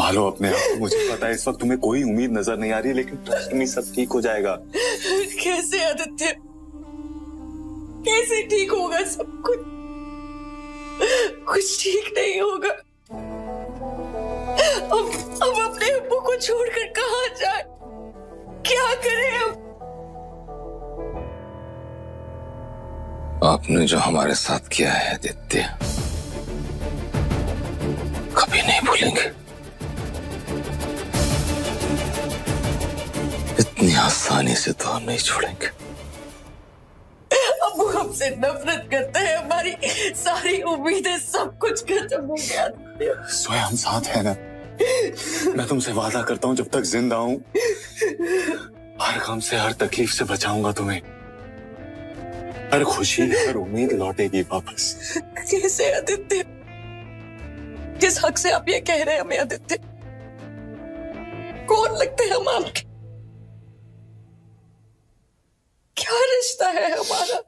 संभालो अपने आप को। मुझे पता है इस वक्त तुम्हें कोई उम्मीद नजर नहीं आ रही, लेकिन ट्रस्ट मी, सब ठीक हो जाएगा। कैसे आदित्य, कैसे ठीक होगा सब कुछ? कुछ ठीक नहीं होगा। अब अपने अब्बू को छोड़कर कहाँ जाए, क्या करें अब? आपने जो हमारे साथ किया है आदित्य, कभी नहीं भूलेंगे। इतनी आसानी से तो हम नहीं छोड़ेंगे। अब्बू हमसे नफरत करते हैं, हमारी सारी उम्मीदें, सब कुछ खत्म हो गया। सोया, हम साथ हैं ना? मैं तुमसे वादा करता हूँ जब तक जिंदा हूँ हर गम से, हर तकलीफ से बचाऊंगा तुम्हें। हर खुशी, हर उम्मीद लौटेगी वापस। कैसे आदित्य, किस हक से आप ये कह रहे हैं हमें आदित्य? कौन लगते हैं हम आपके? क्या रिश्ता है हमारा?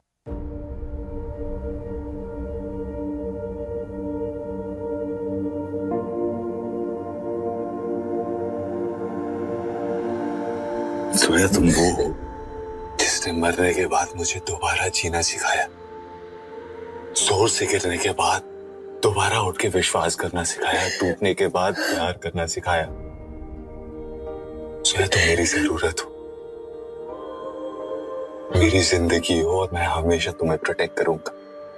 सोया, तुम वो हो जिसने मरने के बाद मुझे दोबारा जीना सिखाया, जोर से गिरने के बाद दोबारा उठ के विश्वास करना सिखाया, टूटने के बाद प्यार करना सिखाया। सोया, तुम मेरी जरूरत हो, मेरी जिंदगी हो, और मैं हमेशा तुम्हें प्रोटेक्ट करूंगा।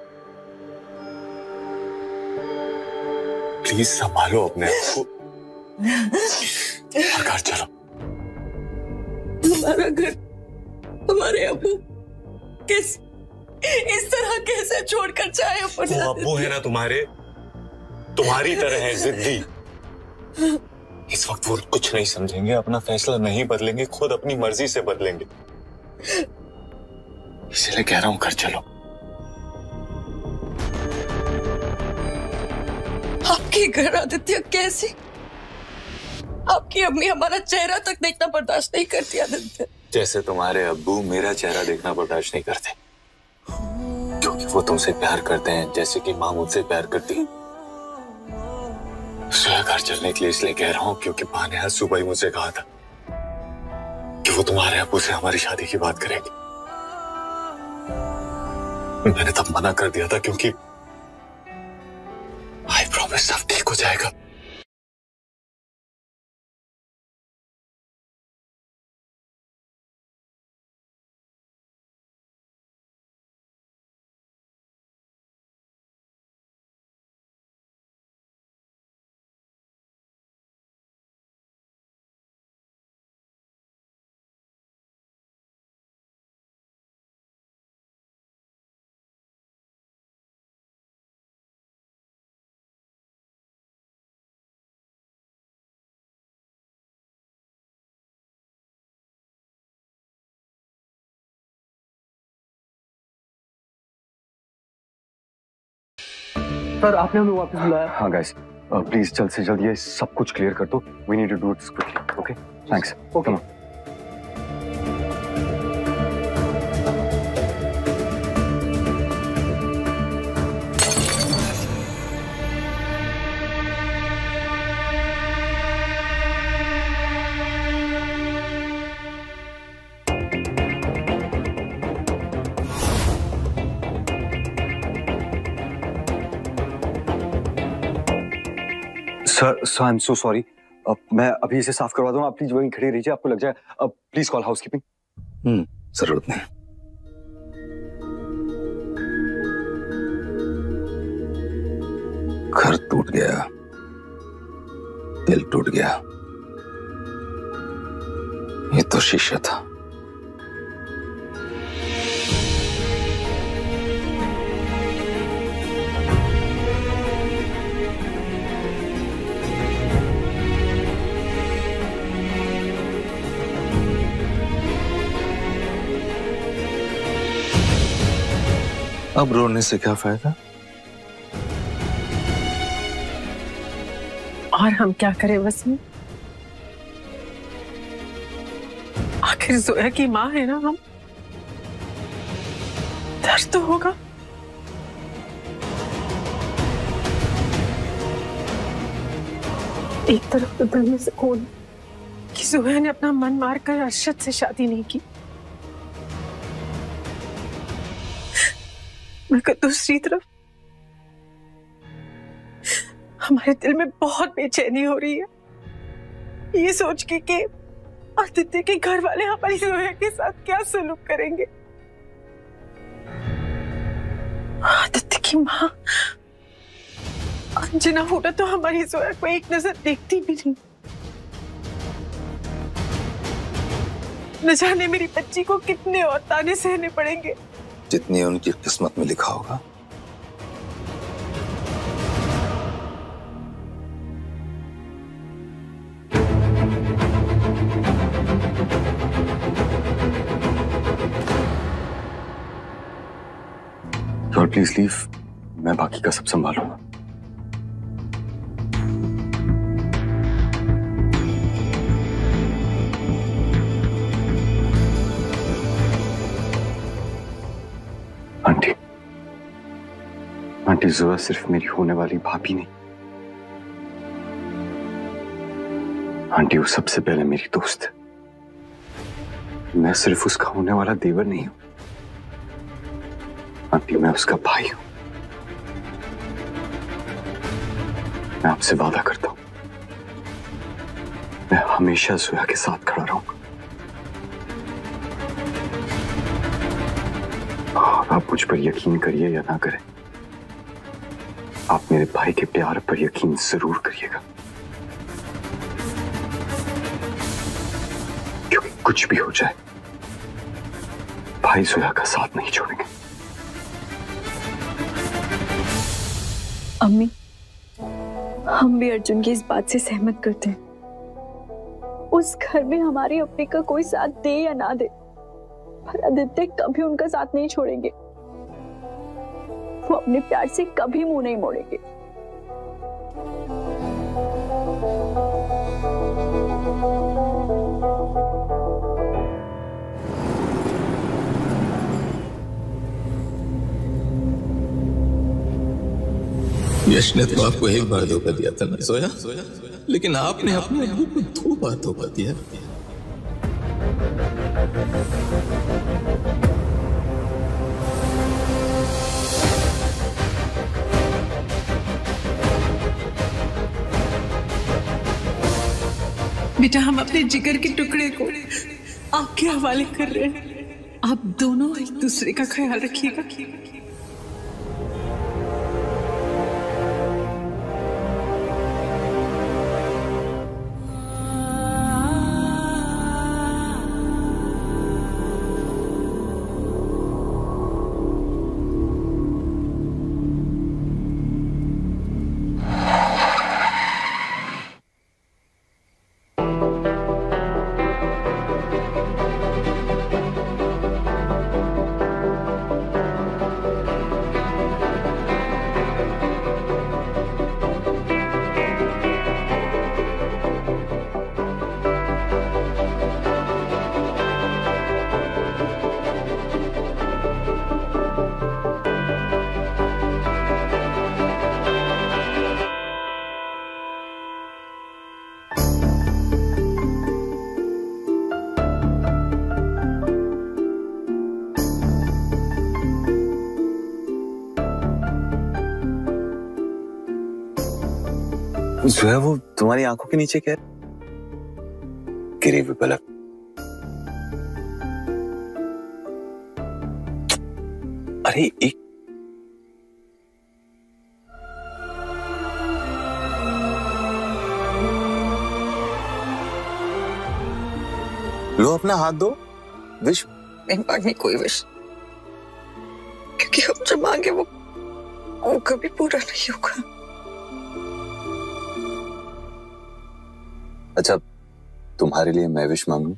प्लीज संभालो अपने आप को और घर चलो। हमारा घर, हमारे अब्बू किस इस तरह कैसे छोड़कर जाए? वो अब्बू है ना तुम्हारे, तुम्हारी तरह है जिद्दी। इस वक्त वो कुछ नहीं समझेंगे, अपना फैसला नहीं बदलेंगे, खुद अपनी मर्जी से बदलेंगे। इसलिए कह रहा हूं घर चलो। आपके घर आदित्य कैसे? आपकी अम्मी हमारा चेहरा तक देखना बर्दाश्त नहीं करती आदित्य। जैसे तुम्हारे अब्बू मेरा चेहरा देखना बर्दाश्त नहीं करते, क्योंकि वो तुमसे प्यार करते हैं जैसे कि माँ मुझसे प्यार करती है। सोया, घर चलने के लिए इसलिए कह रहा हूँ क्योंकि माँ ने आज सुबह ही मुझसे कहा था कि वो तुम्हारे अब्बू से हमारी शादी की बात करेगी। मैंने तब मना कर दिया था क्योंकि आई प्रॉमिस सब ठीक हो जाएगा। सर, आपने हमें वापस बुलाया। हाँ गाइस, प्लीज जल्द से जल्द ये सब कुछ क्लियर कर दो। We need to do it quickly. Okay, thanks. Okay. Sir, I am so sorry. मैं अभी इसे साफ करवा दूंगा, आप प्लीज वहीं खड़ी रहिए, आपको लग जाए। Please call housekeeping. जरूरत नहीं। घर टूट गया, दिल टूट गया, ये तो शीशा था। अब रोने से क्या फायदा? और हम क्या करें वसीम? आखिर जोया की माँ है ना हम। दर्द तो होगा। एक तरफ तो दिल में सुकून कि जोया ने अपना मन मारकर अरशद से शादी नहीं की, मगर दूसरी तरफ हमारे दिल में बहुत बेचैनी हो रही है ये सोच के कि आदित्य के घर वाले हमारी जोया के साथ क्या सलूक करेंगे। आदित्य की माँ अंजना होता तो हमारी जोया को एक नजर देखती भी नहीं। न जाने मेरी बच्ची को कितने और ताने सहने पड़ेंगे। जितनी उनकी किस्मत में लिखा होगा। प्लीज लीव, मैं बाकी का सब संभालूंगा। आंटी जोया सिर्फ मेरी होने वाली भाभी नहीं, आंटी वो सबसे पहले मेरी दोस्त है। मैं सिर्फ उसका होने वाला देवर नहीं हूं आंटी, मैं उसका भाई हूं। मैं आपसे वादा करता हूं मैं हमेशा जोया के साथ खड़ा रहूंगा। आप मुझ पर यकीन करिए या ना करें, आप मेरे भाई के प्यार पर यकीन जरूर करिएगा, क्योंकि कुछ भी हो जाए भाई जोया का साथ नहीं छोड़ेंगे। अम्मी, हम भी अर्जुन की इस बात से सहमत करते हैं। उस घर में हमारी अपने का कोई साथ दे या ना दे, पर आदित्य कभी उनका साथ नहीं छोड़ेंगे। वो अपने प्यार से कभी मुंह नहीं मोड़ेंगे। यश ने तो आपको एक बार धोखा दिया था ना जोया, लेकिन आपने अपने अबू को 2 बार धोखा दिया। बेटा, हम अपने जिगर के टुकड़े को आपके हवाले कर रहे हैं। आप दोनों एक दूसरे का ख्याल रखिएगा। जोया, वो तुम्हारी आंखों के नीचे क्या है? गिरी हुई पलक। अरे एक लो, अपना हाथ दो। विश नहीं मांगनी कोई विश, क्योंकि हम जो मांगे वो कभी पूरा नहीं होगा। अच्छा, तुम्हारे लिए मैं विश मांगू?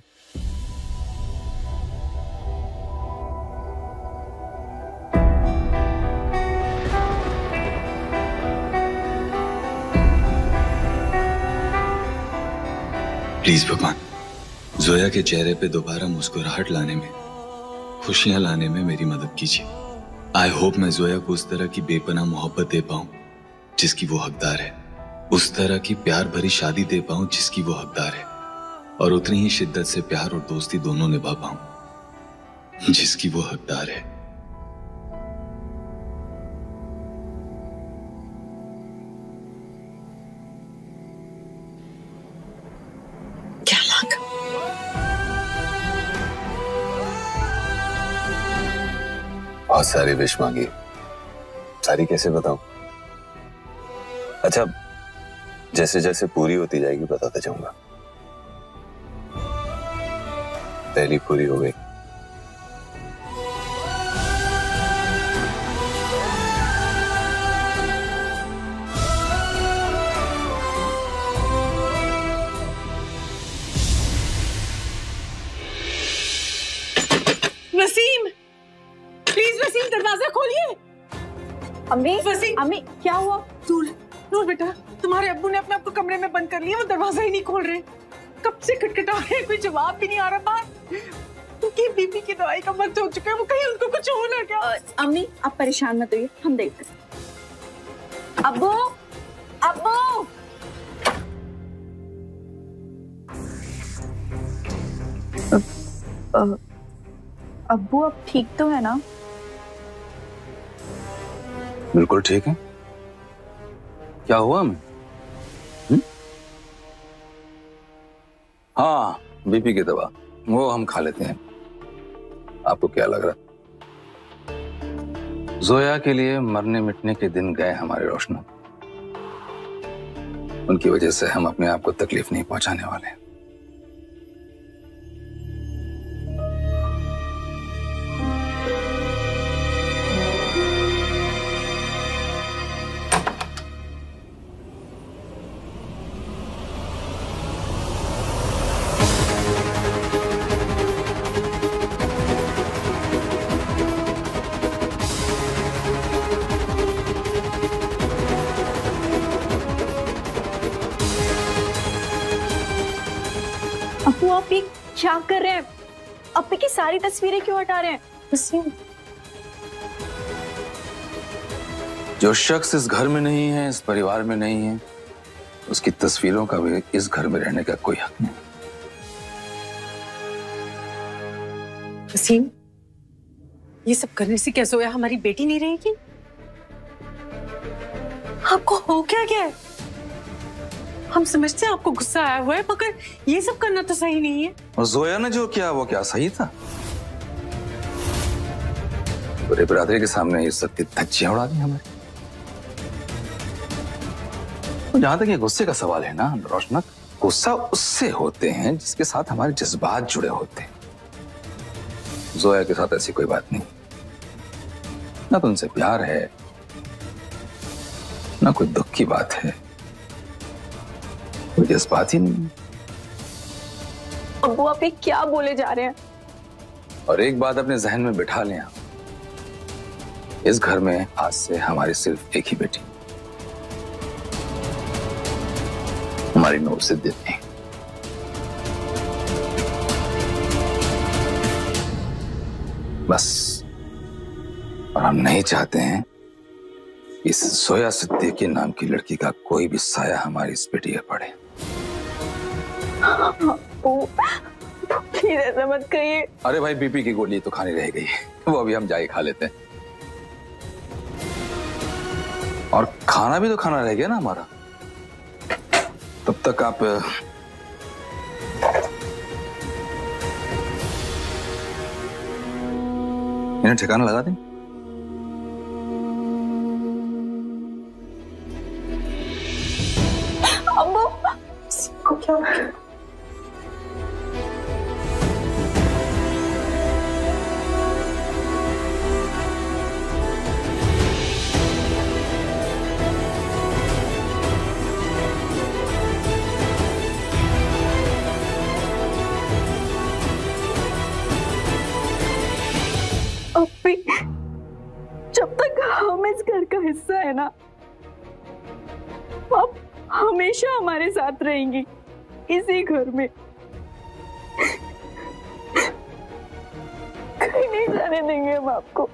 प्लीज भगवान, जोया के चेहरे पे दोबारा मुस्कुराहट लाने में, खुशियां लाने में मेरी मदद कीजिए। आई होप मैं जोया को उस तरह की बेपनाह मोहब्बत दे पाऊं जिसकी वो हकदार है। उस तरह की प्यार भरी शादी दे पाऊं जिसकी वो हकदार है, और उतनी ही शिद्दत से प्यार और दोस्ती दोनों निभा पाऊं जिसकी वो हकदार है। क्या मांगा? बहुत सारी विश मांगी, सारी कैसे बताऊं? अच्छा, जैसे जैसे पूरी होती जाएगी बताता जाऊंगा। पहली पूरी हो गई। वसीम, प्लीज वसीम दरवाजा खोलिए। अम्मी, वसीम, अम्मी क्या हुआ? नूर बेटा, तुम्हारे अब्बू ने अपने आप को कमरे में बंद कर लिया, वो दरवाजा ही नहीं खोल रहे। कब से खटखटा रहे हैं, कोई जवाब भी नहीं आ रहा बाहर। उनकी बीपी की दवाई का वक्त हो चुका है, वो कहीं उनको कुछ हो ना क्या? अम्मी आप परेशान मत होइए, हम देखते हैं। अब्बू, अब्बू, अब्बू अब ठीक तो है ना? बिल्कुल ठीक है। क्या हुआ हमें? हाँ, बीपी की दवा वो हम खा लेते हैं। आपको क्या लग रहा? जोया के लिए मरने मिटने के दिन गए हमारे रोशना। उनकी वजह से हम अपने आप को तकलीफ नहीं पहुंचाने वाले। अब्बू आप ये क्या कर रहे हैं? अब्बी की सारी तस्वीरें क्यों हटा रहे हैं? वसीम, जो शख्स इस घर में नहीं है, इस परिवार में नहीं है, उसकी तस्वीरों का भी इस घर में रहने का कोई हक नहीं। वसीम, ये सब करने से क्या जोया हमारी बेटी नहीं रहेगी? आपको हो क्या क्या है? हम समझते हैं आपको गुस्सा आया हुआ है, मगर ये सब करना तो सही नहीं है। और जोया ने जो किया वो क्या सही था? पूरे बिरादरी के सामने ये सब की धज्जियां उड़ा दी हमें। तो जहां तक ये गुस्से का सवाल है ना रोशना, गुस्सा उससे होते हैं जिसके साथ हमारे जज्बात जुड़े होते हैं। जोया के साथ ऐसी कोई बात नहीं, ना तो उनसे प्यार है, ना कोई दुख की बात है, कोई जज्बात ही नहीं। अब्बू आप ये क्या बोले जा रहे हैं? और एक बात अपने जहन में बिठा लें, इस घर में आज से हमारी सिर्फ एक ही बेटी, हमारी नूर सिद्दीकी। बस, और हम नहीं चाहते हैं इस जोया सिद्दीकी नाम की लड़की का कोई भी साया हमारी इस बेटी पर पड़े। प्लीज ऐसा मत कहिए। अरे भाई, बीपी की गोली तो खानी रह गई, वो अभी हम जाके खा लेते हैं। और खाना भी तो खाना रह गया ना हमारा। तब तक आप इन्हें ठिकाना लगा दें। अब्बू क्या? अब्बी, जब तक हम इस घर का हिस्सा है ना, आप हमेशा हमारे साथ रहेंगी इसी घर में। कहीं नहीं जाने देंगे हम आपको।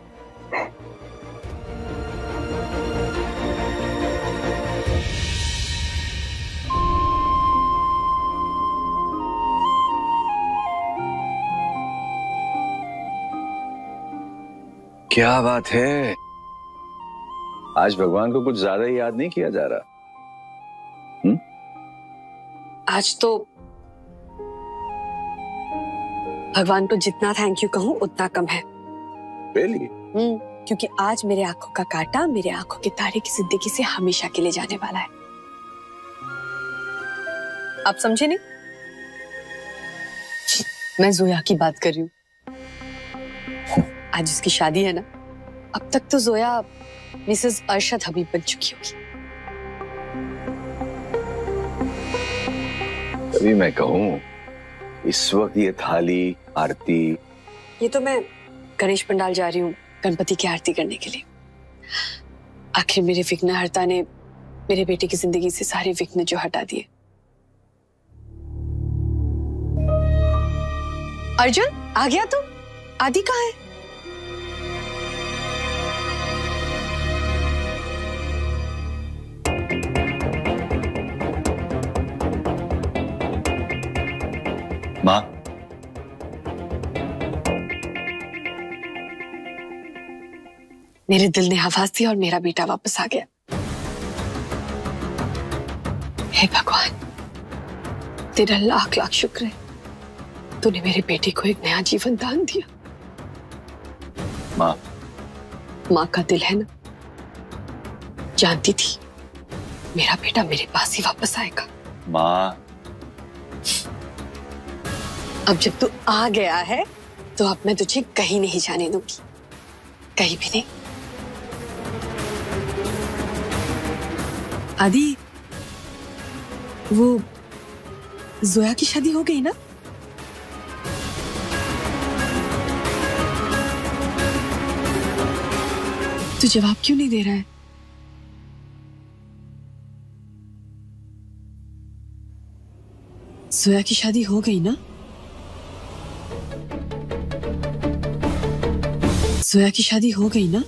क्या बात है, आज भगवान को कुछ ज्यादा ही याद नहीं किया जा रहा? आज तो भगवान को जितना थैंक यू कहूं उतना कम है। Really? क्योंकि आज मेरे आंखों का कांटा मेरे आंखों के तारे की जिंदगी से हमेशा के लिए जाने वाला है। आप समझे नहीं? मैं जोया की बात कर रही हूँ। आज उसकी शादी है ना, अब तक तो जोया मिसेस अरशद हबीब बन चुकी होगी। तभी मैं कहूँ इस वक्त ये थाली आरती। ये तो मैं गणेश पंडाल जा रही हूँ गणपति की आरती करने के लिए। आखिर मेरे विघ्नहर्ता ने मेरे बेटे की जिंदगी से सारे विघ्न जो हटा दिए। अर्जुन आ गया तू? आदि कहाँ है? माँ, मेरे दिल ने आवाज दी और मेरा बेटा वापस आ गया। हे भगवान, तेरा लाख लाख शुक्र है, तूने मेरे बेटे को एक नया जीवन दान दिया। माँ, माँ का दिल है ना, जानती थी मेरा बेटा मेरे पास ही वापस आएगा। माँ, अब जब तू आ गया है तो अब मैं तुझे कहीं नहीं जाने दूंगी, कहीं भी नहीं। आदि, वो जोया की शादी हो गई ना? तू जवाब क्यों नहीं दे रहा है? जोया की शादी हो गई ना? जोया की शादी हो गई ना?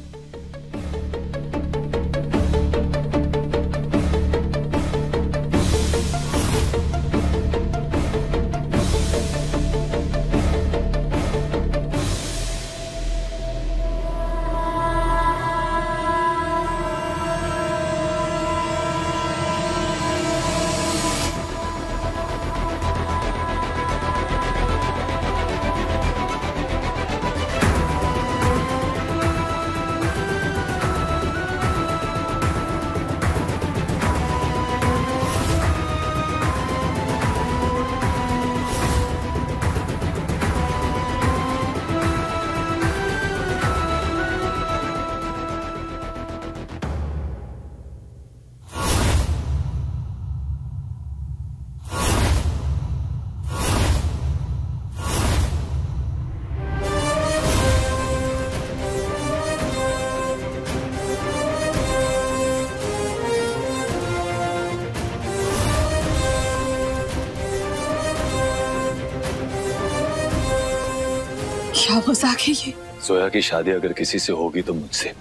क्या मजाक है ये? जोया की शादी अगर किसी से होगी तो मुझसे।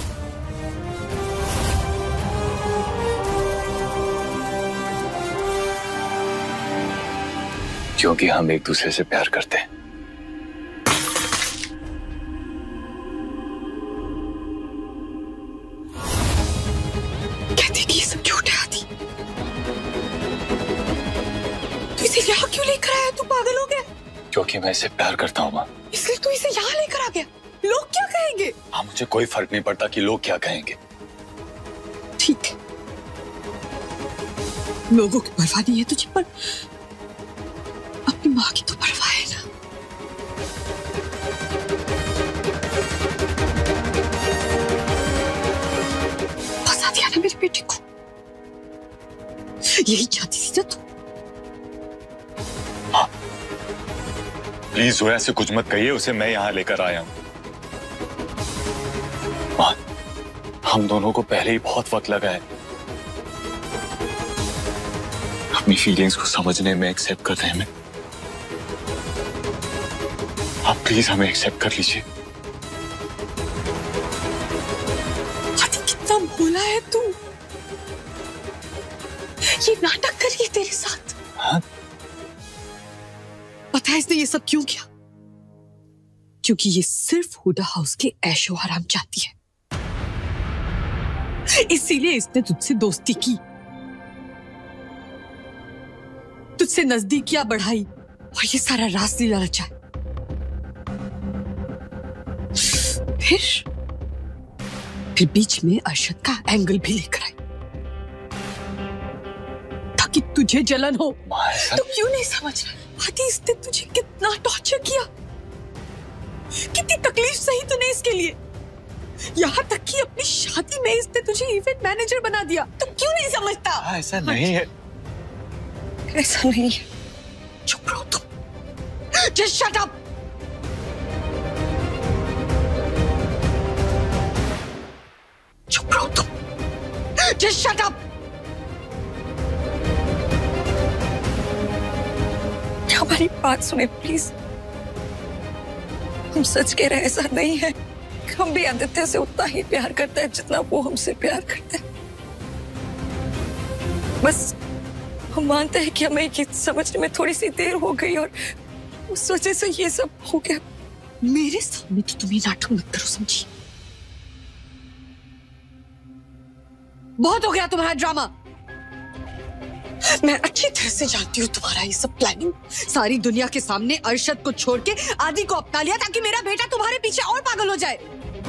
क्योंकि हम एक दूसरे से प्यार करते हैं। कहते कि ये सब झूठ है आदि। तू इसे यहाँ क्यों लेकर आया? तू पागल हो गया? क्योंकि मैं इसे प्यार करता हूँ माँ। इसलिए तू इसे यहाँ लेकर आ गया? लोग क्या कहेंगे? हाँ, मुझे कोई फर्क नहीं पड़ता कि लोग क्या कहेंगे। ठीक है, लोगों की परवाह नहीं है तुझे, पर अपनी माँ की तो परवाह है ना। फंसा दिया ना मेरे बेटे को। यही चाहती थी ना तू? हाँ, प्लीज जोया से कुछ मत कहिए, उसे मैं यहाँ लेकर आया हूँ। माँ, हम दोनों को पहले ही बहुत वक्त लगा है अपनी फीलिंग्स को समझने में, एक्सेप्ट करने में। आप प्लीज हमें एक्सेप्ट कर लीजिए। कितना भोला है तू। ये नाटक कर रही है तेरे साथ। हाँ? पता है इसने ये सब क्यों किया? क्योंकि ये सिर्फ हुडा हाउस के ऐशो आराम चाहती है, इसीलिए इसने तुझसे दोस्ती की, तुझसे नजदीकियां बढ़ाई और ये सारा रास लीला रचा है। फिर बीच में अरशद का एंगल भी लेकर आई ताकि तुझे जलन हो। तो क्यों नहीं समझ रहा आदि, इसने तुझे कितना टॉर्चर किया, कितनी तकलीफ सही तूने इसके लिए, यहाँ तक कि अपनी शादी में इसने तुझे इवेंट मैनेजर बना दिया। तो क्यों नहीं समझता? ऐसा नहीं है, ऐसा नहीं है। चुप रहो तुम, जस्ट शट अप। चुप रहो तुम, जस्ट शट अप। हमारी बात सुने प्लीज, हम सच कह रहे हैं, ऐसा नहीं है। हम भी आदित्य से उतना ही प्यार करते हैं जितना वो हमसे प्यार करते हैं। बस हम मानते हैं कि हमें ये समझने में थोड़ी सी देर हो गई और उस वजह से ये सब हो गया। मेरे सामने तो तुम ये नाटक मत करो, समझी? बहुत हो गया तुम्हारा ड्रामा। मैं अच्छी तरह से जानती हूँ तुम्हारा ये सब प्लानिंग। सारी दुनिया के सामने अरशद को छोड़ के आदि को अपना लिया ताकि मेरा बेटा तुम्हारे पीछे और पागल हो जाए।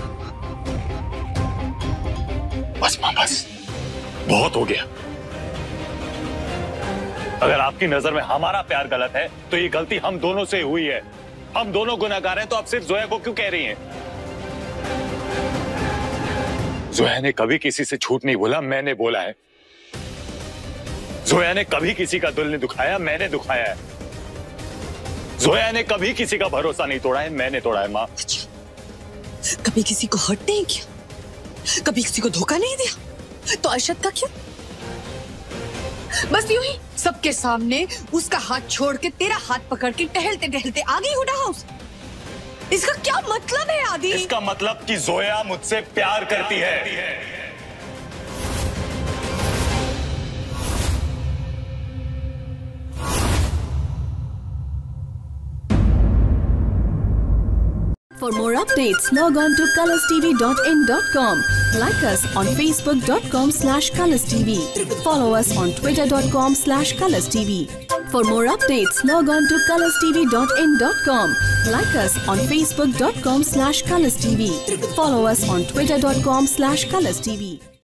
बस मां, बस बहुत हो गया। अगर आपकी नजर में हमारा प्यार गलत है तो ये गलती हम दोनों से हुई है। हम दोनों गुनहगार हैं, तो आप सिर्फ जोया को क्यों कह रही हैं? जोया ने कभी किसी से झूठ नहीं बोला, मैंने बोला है। जोया ने कभी किसी का दिल नहीं दुखाया, मैंने दुखाया है। जोया ने कभी किसी का भरोसा नहीं तोड़ा है, मैंने तोड़ा है। माँ, अच्छा, कभी किसी को हर्ट नहीं किया, कभी किसी को धोखा नहीं दिया, तो अरशद का क्या? बस यूं ही सबके सामने उसका हाथ छोड़ के तेरा हाथ पकड़ के टहलते टहलते आ गई हुडा हाउस। इसका क्या मतलब है आदि? इसका मतलब कि जोया मुझसे प्यार करती है। For more updates, log on to colorstv.in.com. Like us on facebook.com/colorstv. Follow us on twitter.com/colorstv. For more updates, log on to colorstv.in.com. Like us on facebook.com/colorstv. Follow us on twitter.com/colorstv.